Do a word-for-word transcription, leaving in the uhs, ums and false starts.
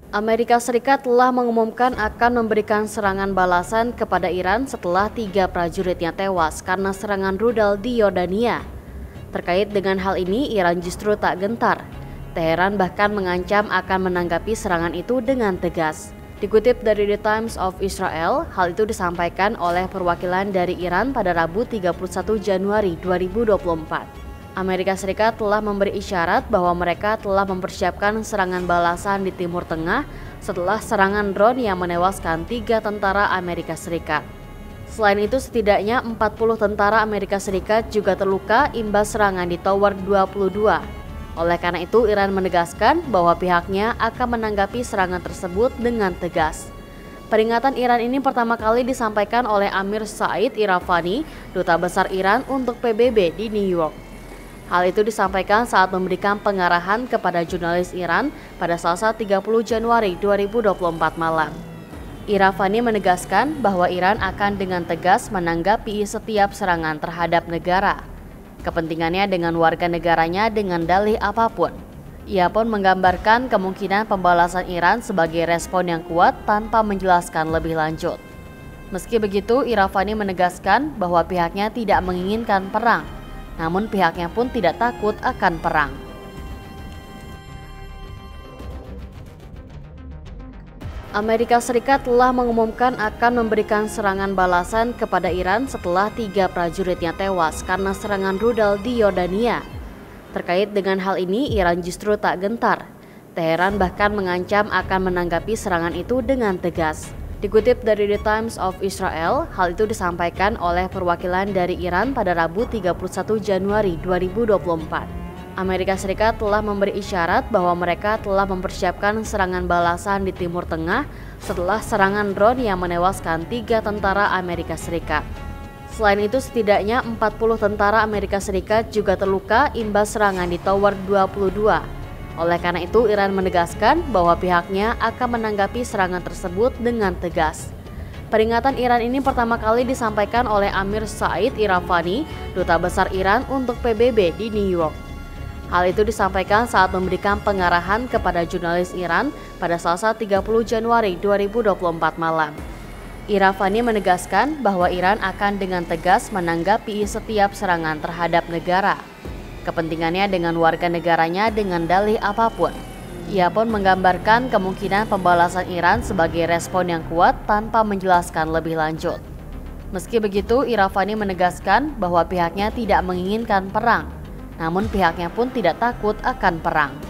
Amerika Serikat telah mengumumkan akan memberikan serangan balasan kepada Iran setelah tiga prajuritnya tewas karena serangan rudal di Yordania. Terkait dengan hal ini, Iran justru tak gentar. Teheran bahkan mengancam akan menanggapi serangan itu dengan tegas. Dikutip dari The Times of Israel, hal itu disampaikan oleh perwakilan dari Iran pada Rabu tiga puluh satu Januari dua ribu dua puluh empat. Amerika Serikat telah memberi isyarat bahwa mereka telah mempersiapkan serangan balasan di Timur Tengah setelah serangan drone yang menewaskan tiga tentara Amerika Serikat. Selain itu, setidaknya empat puluh tentara Amerika Serikat juga terluka imbas serangan di Tower dua puluh dua. Oleh karena itu, Iran menegaskan bahwa pihaknya akan menanggapi serangan tersebut dengan tegas. Peringatan Iran ini pertama kali disampaikan oleh Amir Said Iravani, Duta Besar Iran untuk P B B di New York. Hal itu disampaikan saat memberikan pengarahan kepada jurnalis Iran pada Selasa tiga puluh Januari dua ribu dua puluh empat malam. Iravani menegaskan bahwa Iran akan dengan tegas menanggapi setiap serangan terhadap negara. Kepentingannya dengan warga negaranya dengan dalih apapun. Ia pun menggambarkan kemungkinan pembalasan Iran sebagai respon yang kuat tanpa menjelaskan lebih lanjut. Meski begitu, Iravani menegaskan bahwa pihaknya tidak menginginkan perang. Namun pihaknya pun tidak takut akan perang. Amerika Serikat telah mengumumkan akan memberikan serangan balasan kepada Iran setelah tiga prajuritnya tewas karena serangan rudal di Yordania. Terkait dengan hal ini, Iran justru tak gentar. Teheran bahkan mengancam akan menanggapi serangan itu dengan tegas. Dikutip dari The Times of Israel, hal itu disampaikan oleh perwakilan dari Iran pada Rabu tiga puluh satu Januari dua ribu dua puluh empat. Amerika Serikat telah memberi isyarat bahwa mereka telah mempersiapkan serangan balasan di Timur Tengah setelah serangan drone yang menewaskan tiga tentara Amerika Serikat. Selain itu, setidaknya empat puluh tentara Amerika Serikat juga terluka imbas serangan di Tower dua puluh dua. Oleh karena itu, Iran menegaskan bahwa pihaknya akan menanggapi serangan tersebut dengan tegas. Peringatan Iran ini pertama kali disampaikan oleh Amir Said Iravani, Duta Besar Iran untuk P B B di New York. Hal itu disampaikan saat memberikan pengarahan kepada jurnalis Iran pada Selasa tiga puluh Januari dua ribu dua puluh empat malam. Iravani menegaskan bahwa Iran akan dengan tegas menanggapi setiap serangan terhadap negara. Kepentingannya dengan warga negaranya dengan dalih apapun. Ia pun menggambarkan kemungkinan pembalasan Iran sebagai respon yang kuat tanpa menjelaskan lebih lanjut. Meski begitu, Iravani menegaskan bahwa pihaknya tidak menginginkan perang. Namun pihaknya pun tidak takut akan perang.